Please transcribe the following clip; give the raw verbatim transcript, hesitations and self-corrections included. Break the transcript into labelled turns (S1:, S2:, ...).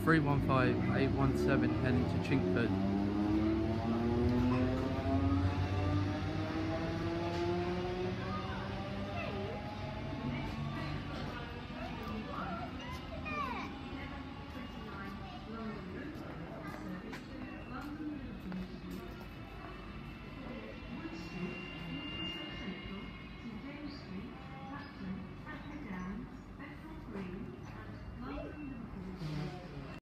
S1: three one five, eight one seven heading to Chingford.